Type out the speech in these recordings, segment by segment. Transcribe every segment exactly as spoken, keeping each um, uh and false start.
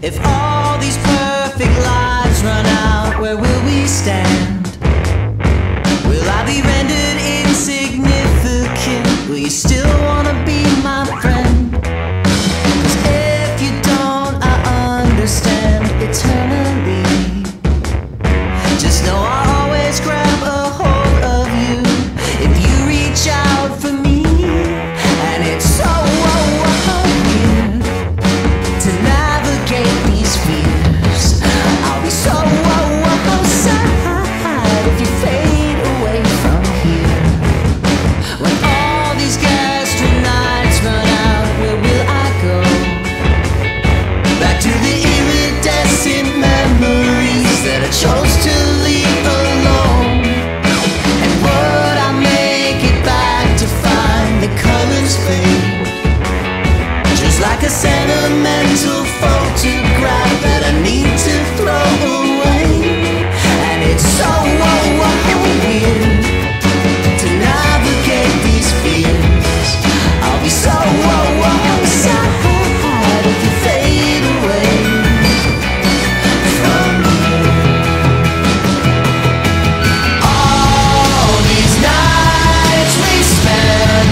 If all these perfect lives run out, where will we stand? Will I be rendered insignificant? Will you still wanna be my friend? 'Cause if you don't, I understand eternally. Just know I'll always grab a hold of you if you reach out for me. And it's so weird to navigate these fears. I'll be so sad if you fade away from here. When all these gastric nights run out, where will I go? Back to the iridescent memories that I chose to leave alone. And would I make it back to find the colors fade? Just like a sentimental photograph that I need to throw away. And it's so weird to navigate these fears. I'll be so sad if you fade away from me. All these nights we spend,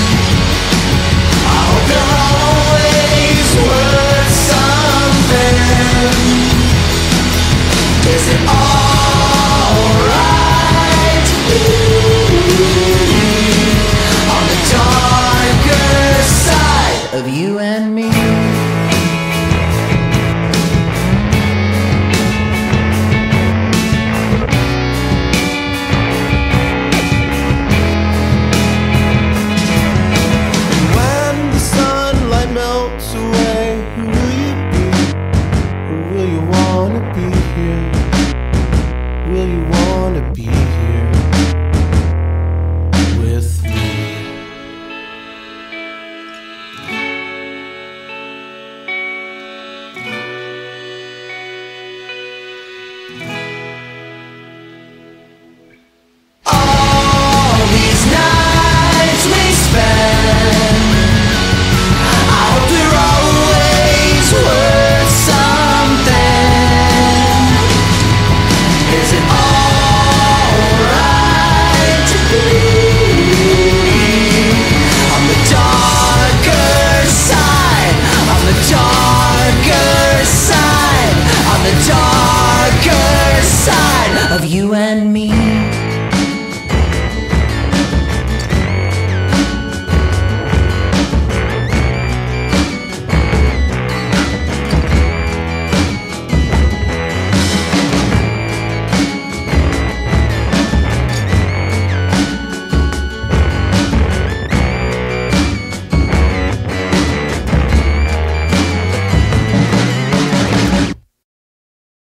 I hope they're always worth something. Is it alright to be on the darker side of you and me?